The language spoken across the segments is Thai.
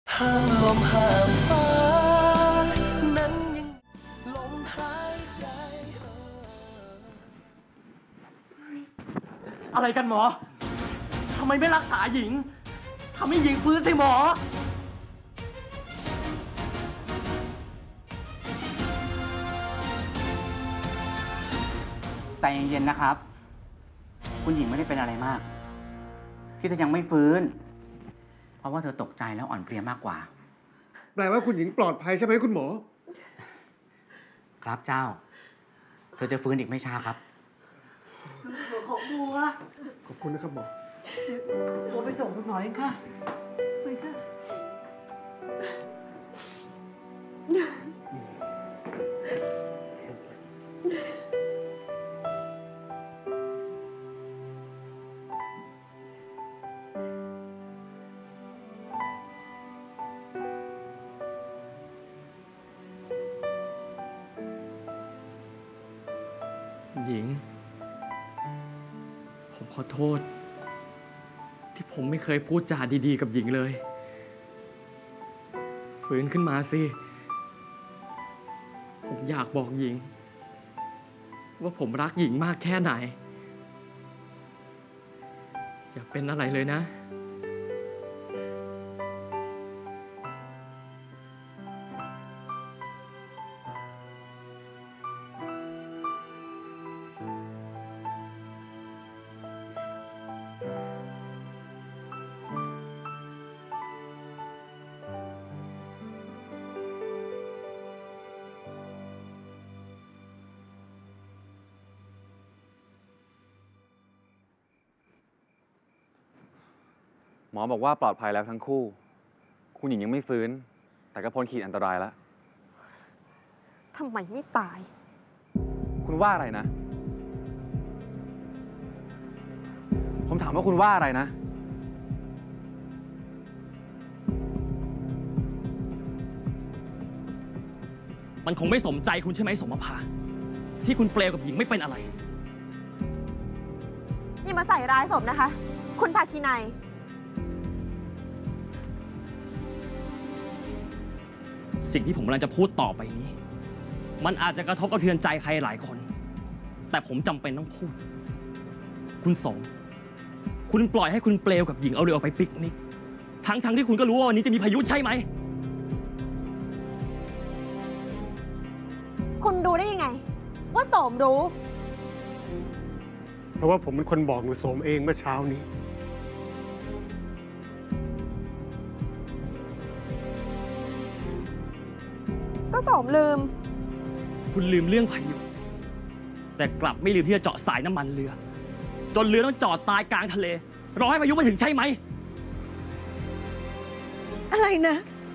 ห้ามลมห้ามฟ้านั้นยังลมหายใจอะไรกันหมอทำไมไม่รักษาหญิงทำให้หญิงฟื้นสิหมอใจเย็นๆนะครับคุณหญิงไม่ได้เป็นอะไรมากที่เธอยังไม่ฟื้นเพราะว่าเธอตกใจแล้วอ่อนเพลียมากกว่าแปลว่าคุณหญิงปลอดภัยใช่ไหมคุณหมอครับเจ้าเธอจะฟื้นอีกไม่ช้าครับของบัวขอบคุณนะครับหมอบัวไปส่งคุณหมอเองค่ะไปค่ะหญิงผมขอโทษที่ผมไม่เคยพูดจาดีๆกับหญิงเลยฟื้นขึ้นมาสิผมอยากบอกหญิงว่าผมรักหญิงมากแค่ไหนอย่าเป็นอะไรเลยนะหมอบอกว่าปลอดภัยแล้วทั้งคู่คุณหญิงยังไม่ฟื้นแต่ก็พ้นขีดอันตรายแล้วทำไมไม่ตายคุณว่าอะไรนะผมถามว่าคุณว่าอะไรนะมันคงไม่สมใจคุณใช่ไหมสมภาที่คุณเปลวกับหญิงไม่เป็นอะไรอย่ามาใส่ร้ายศพนะคะคุณภาคีนัยสิ่งที่ผมกำลังจะพูดต่อไปนี้มันอาจจะกระทบกระเทือนใจใครหลายคนแต่ผมจำเป็นต้องพูดคุณสมคุณปล่อยให้คุณเปลวกับหญิงเอาเรือออกไปปิกนิกทั้งที่คุณก็รู้ว่าวันนี้จะมีพายุใช่ไหมคุณดูได้ยังไงว่าโสมรู้เพราะว่าผมเป็นคนบอกหนูโสมเองเมื่อเช้านี้ก็โสมลืมคุณลืมเรื่องพายุแต่กลับไม่ลืมที่จะเจาะสายน้ำมันเรือจนเรือต้องจอดตายกลางทะเลรอให้พายุมาถึงใช่ไหมอะไรนะ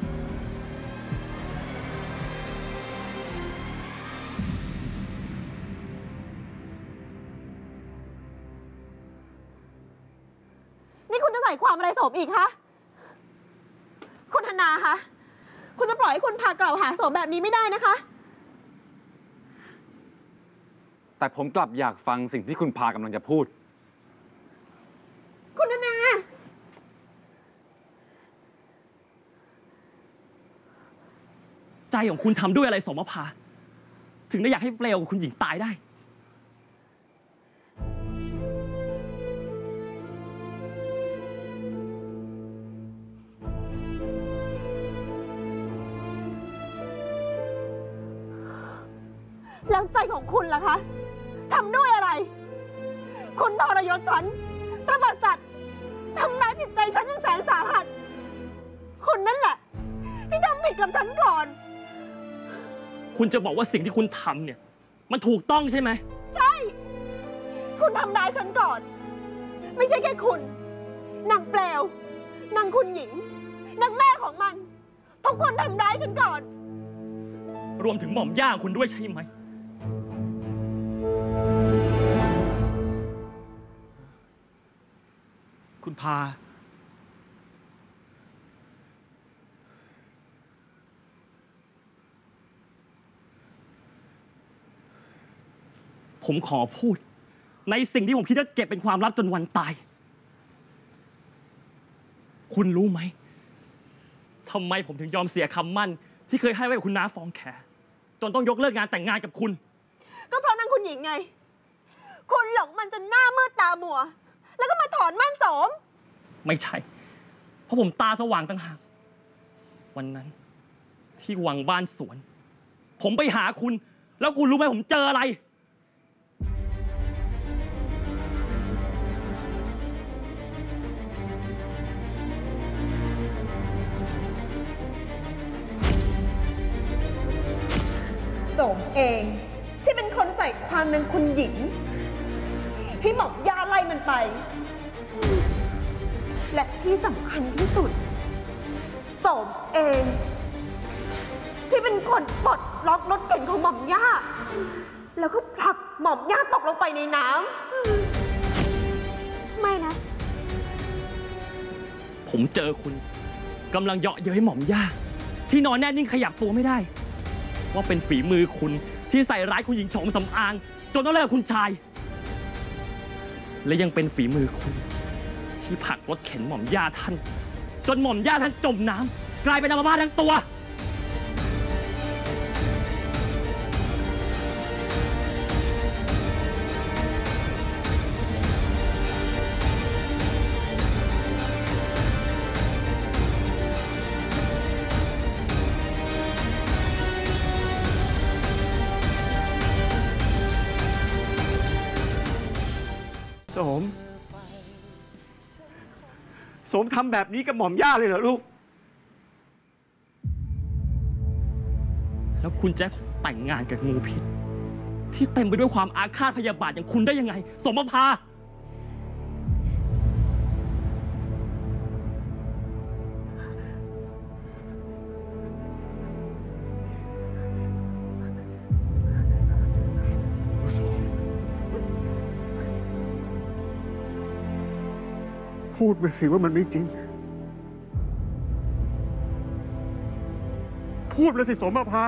นี่คุณจะใส่ความอะไรโสมอีกคะคุณธนาคะคุณจะปล่อยให้คุณพากล่าวหาโสมแบบนี้ไม่ได้นะคะแต่ผมกลับอยากฟังสิ่งที่คุณพากำลังจะพูดคุณธนาใจของคุณทำด้วยอะไรสมภาถึงได้อยากให้เปลวกับคุณหญิงตายได้แล้วใจของคุณล่ะคะทำด้วยอะไรคุณทรยศฉันตระบัดสัตว์ทำร้ายจิตใจฉันอย่างแสนสาหัสคุณนั่นแหละที่ทำผิดกับฉันก่อนคุณจะบอกว่าสิ่งที่คุณทำเนี่ยมันถูกต้องใช่ไหมใช่คุณทำร้ายฉันก่อนไม่ใช่แค่คุณนางเปลวนางคุณหญิงนางแม่ของมันทุกคนทำร้ายฉันก่อนรวมถึงหม่อมย่าคุณด้วยใช่ไหมคุณพาผมขอพูดในสิ่งที่ผมคิดว่าเก็บเป็นความลับจนวันตายคุณรู้ไหมททำไมผมถึงยอมเสียคำมั่นที่เคยให้ไว้กับคุณน้าฟองแขจนต้องยกเลิกงานแต่งงานกับคุณก็เพราะนางคุณหญิงไง คุณหลงมันจนหน้ามืดตามัว แล้วก็มาถอนมั่นโสมไม่ใช่ เพราะผมตาสว่างต่างหากวันนั้นที่วังบ้านสวน ผมไปหาคุณ แล้วคุณรู้ไหมผมเจออะไรโสมเองที่เป็นคนใส่ความนางคุณหญิง ที่หมอบยาไล่มันไป และที่สำคัญที่สุดโสมเอง ที่เป็นคนปลดล็อกรถเก่งของหม่อมย่า แล้วก็ผลักหม่อมย่าตกลงไปในน้ำไม่นะผมเจอคุณกำลังเยาะเย้ยหม่อมย่าที่นอนแน่นิ่งขยับตัวไม่ได้ ว่าเป็นฝีมือคุณที่ใส่ร้ายคุณหญิงโฉมสำอางจนต้องเลิกกับคุณชาย และยังเป็นฝีมือคุณที่ผลักรถเข็นหม่อมย่าท่านจนหม่อมย่าท่านจมน้ำกลายเป็นอัมพาตทั้งตัวโสมทำแบบนี้กับหม่อมย่าเลยเหรอลูกแล้วคุณจะให้ผมแต่งงานกับงูพิษที่เต็มไปด้วยความอาฆาตพยาบาทอย่างคุณได้ยังไง สมภาพูดไปสิว่ามันไม่จริง พูดเลยสิโสมภา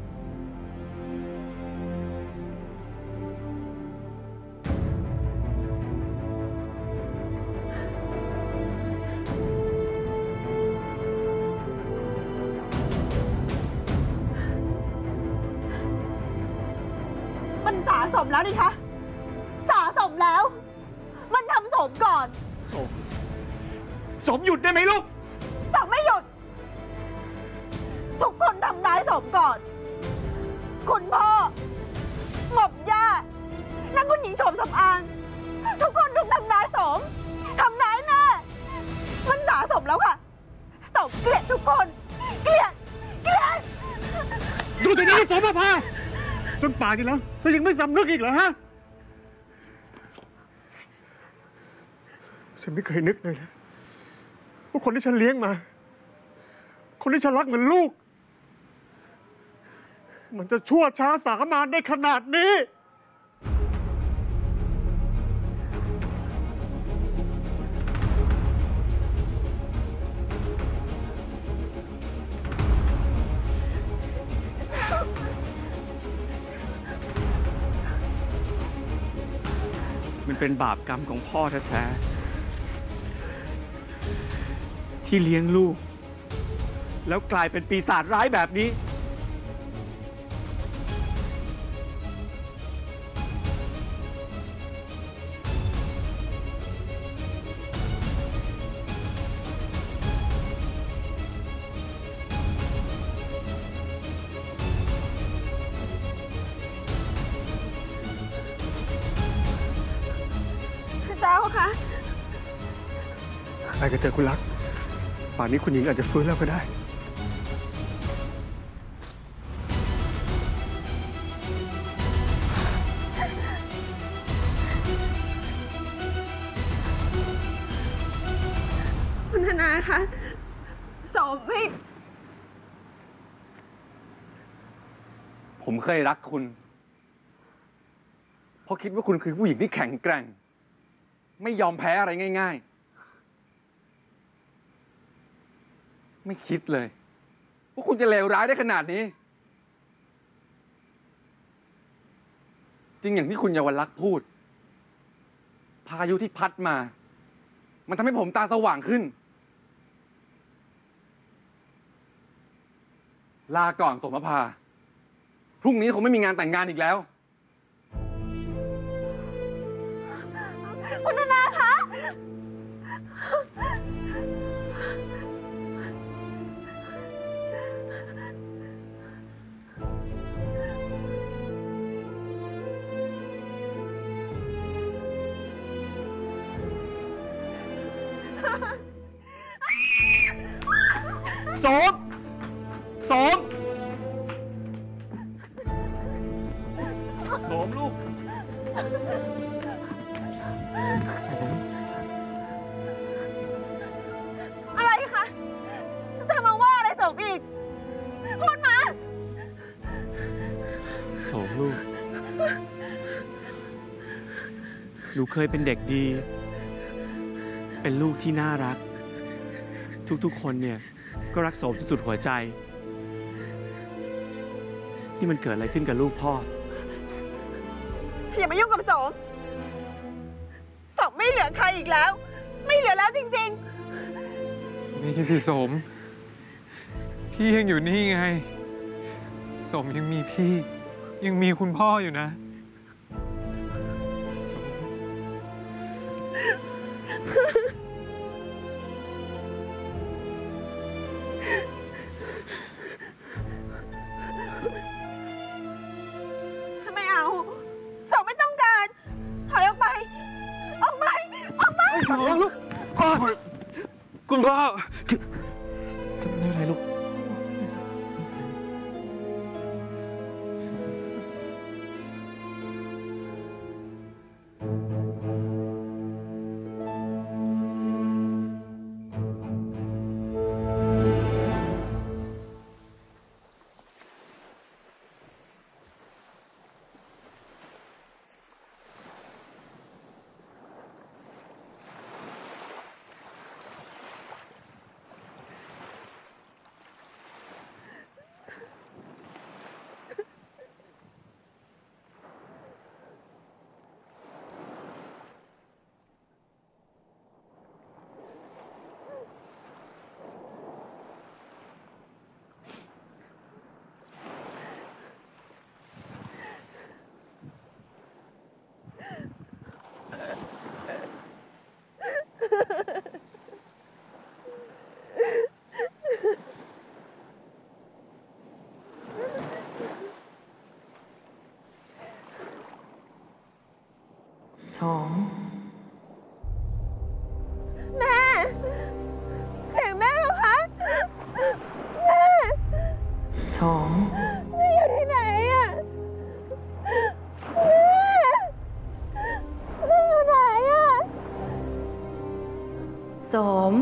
มันสะสมแล้วดิคะสะสมแล้ว มันทำโสมก่อนสมหยุดได้ไหมลูกจะไม่หยุด ทุกคนทำร้ายโสมก่อน คุณพ่อ หม่อมย่านางคุณหญิงโฉมสำอาง ทุกคนรุมทำร้ายโสมทำร้ายแม่ มันสะสมแล้วค่ะโสมเกลียดทุกคน เกลียด เกลียดดูแต่นี้โสมภาจนป่านนี้แล้วเธอยังไม่สำนึกอีกเหรอฮะ ฉันไม่เคยนึกเลยนะว่าคนที่ฉันเลี้ยงมา คนที่ฉันรักเหมือนลูก มันจะชั่วช้าสามานได้ขนาดนี้ มันเป็นบาปกรรมของพ่อแท้ๆที่เลี้ยงลูก แล้วกลายเป็นปีศาจร้ายแบบนี้เจ้าคะไปกันเถอะคุณรัก ป่านนี้คุณหญิงอาจจะฟื้นแล้วก็ได้คุณธนาคะโสมไม่ผมเคยรักคุณ เพราะคิดว่าคุณคือผู้หญิงที่แข็งแกร่ง ไม่ยอมแพ้อะไรง่ายๆ ไม่คิดเลยว่าคุณจะเลวร้ายได้ขนาดนี้ จริงอย่างที่คุณเยาวลักษณ์พูด พายุที่พัดมา มันทำให้ผมตาสว่างขึ้นลาก่อนสมภาพรุ่งนี้คงไม่มีงานแต่งงานอีกแล้วคุณธนาคะโสม โสม โสมลูก โสมอะไรคะจะมาว่าอะไรสมอีก พูดมาโสมลูก หนูเคยเป็นเด็กดี เป็นลูกที่น่ารัก ทุกๆคนเนี่ยก็รักโสมที่สุดหัวใจ ที่มันเกิดอะไรขึ้นกับลูกพ่ออย่ามายุ่งกับสมไม่เหลือใครอีกแล้ว ไม่เหลือแล้วจริงๆนี่สิสม พี่ยังอยู่นี่ไง สมยังมีพี่ ยังมีคุณพ่ออยู่นะสมไม่เอาสมไม่ต้องการ ถอยออกไป ออกไป ออกไปโสมลูกคุณพ่อไม่เป็นไรลูกสองแม่ เสียงแม่เหรอคะ แม่สองแม่อยู่ที่ไหนอะแม่อยู่ไหนอะสม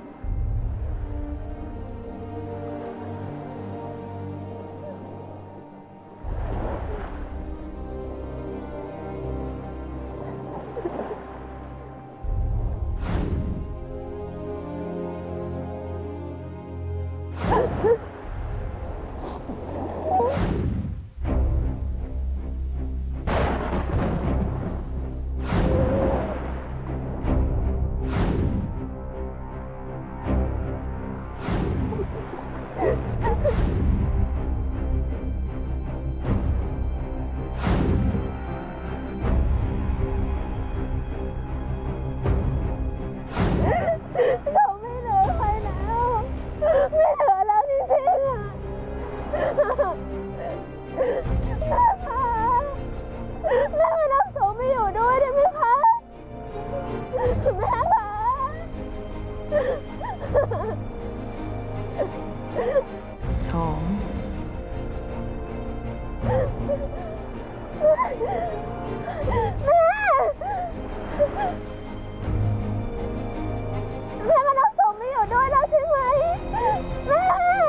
เราไม่เหลือใครแล้ว ไม่เหลือแล้วจริงๆอะแม่คะแม่ไม่รับสมไม่อยู่ด้วยได้ไหมคะแม่คะสองแม่มารับสมไม่อยู่ด้วยแล้วใช่ไหมแม่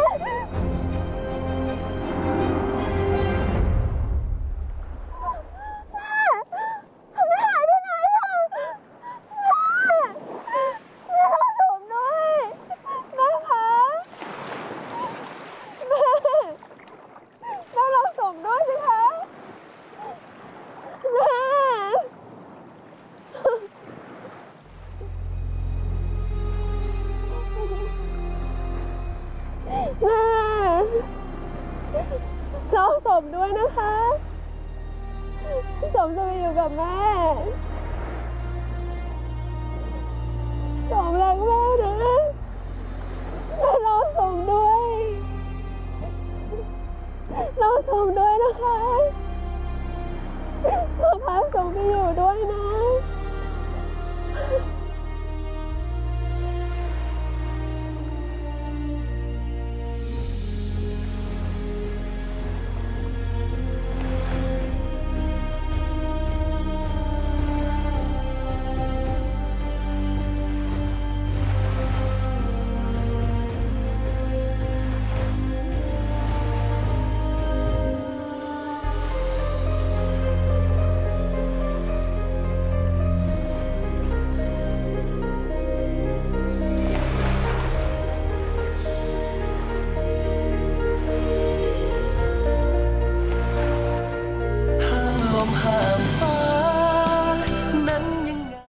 แม่หายไปไหนอะแม่รับสมด้วยแม่คะแม่รอสมด้วยนะคะสมจะไปอยู่กับแม่สมรักแม่นะแม่รอสมด้วยรอสมด้วยนะคะพาสมไปอยู่ด้วยนะห้ามลมห้าม